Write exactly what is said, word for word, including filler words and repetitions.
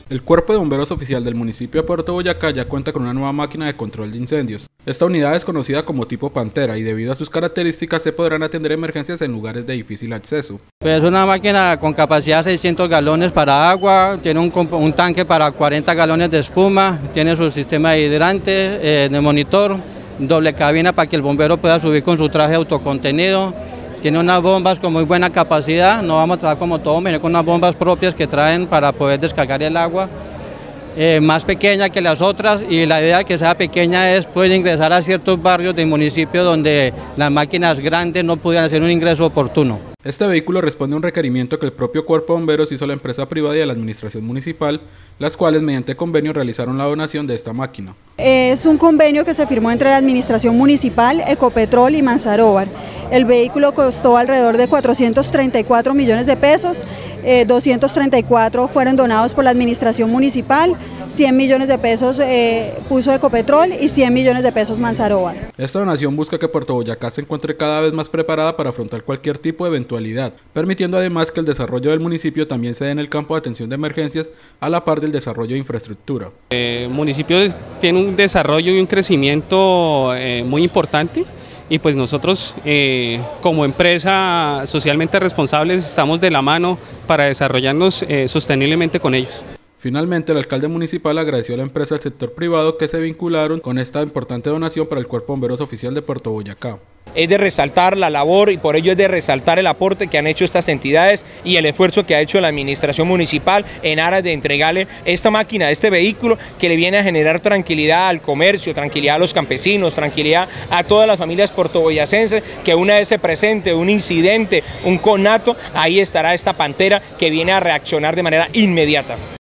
El Cuerpo de Bomberos Oficial del municipio de Puerto Boyacá ya cuenta con una nueva máquina de control de incendios. Esta unidad es conocida como tipo Pantera y debido a sus características se podrán atender emergencias en lugares de difícil acceso. Es una máquina con capacidad de seiscientos galones para agua, tiene un, un tanque para cuarenta galones de espuma, tiene su sistema de hidrante, eh, de monitor, doble cabina para que el bombero pueda subir con su traje autocontenido. Tiene unas bombas con muy buena capacidad, no vamos a trabajar como todo, viene con unas bombas propias que traen para poder descargar el agua, eh, más pequeña que las otras, y la idea de que sea pequeña es poder ingresar a ciertos barrios del municipio donde las máquinas grandes no pudieran hacer un ingreso oportuno. Este vehículo responde a un requerimiento que el propio Cuerpo de Bomberos hizo a la empresa privada y a la administración municipal, las cuales mediante convenio realizaron la donación de esta máquina. Es un convenio que se firmó entre la administración municipal, Ecopetrol y Manzaróvar. El vehículo costó alrededor de cuatrocientos treinta y cuatro millones de pesos, eh, doscientos treinta y cuatro fueron donados por la administración municipal, cien millones de pesos eh, puso Ecopetrol y cien millones de pesos Manzaróvar. Esta donación busca que Puerto Boyacá se encuentre cada vez más preparada para afrontar cualquier tipo de eventualidad, permitiendo además que el desarrollo del municipio también se dé en el campo de atención de emergencias a la par del desarrollo de infraestructura. El municipio tiene un desarrollo y un crecimiento eh, muy importante. Y pues nosotros eh, como empresa socialmente responsables estamos de la mano para desarrollarnos eh, sosteniblemente con ellos. Finalmente, el alcalde municipal agradeció a la empresa del sector privado que se vincularon con esta importante donación para el Cuerpo de Bomberos Oficial de Puerto Boyacá. Es de resaltar la labor y por ello es de resaltar el aporte que han hecho estas entidades y el esfuerzo que ha hecho la administración municipal en aras de entregarle esta máquina, este vehículo que le viene a generar tranquilidad al comercio, tranquilidad a los campesinos, tranquilidad a todas las familias puertoboyacenses, que una vez se presente un incidente, un conato, ahí estará esta Pantera que viene a reaccionar de manera inmediata.